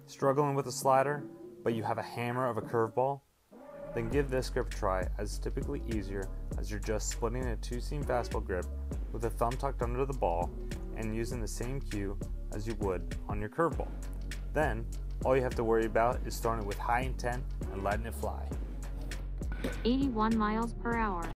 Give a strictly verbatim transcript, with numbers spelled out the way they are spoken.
Struggling with a slider, but you have a hammer of a curveball? Then give this grip a try, as it's typically easier as you're just splitting a two-seam fastball grip with a thumb tucked under the ball and using the same cue as you would on your curveball. Then, all you have to worry about is throwing it with high intent and letting it fly. eighty-one miles per hour.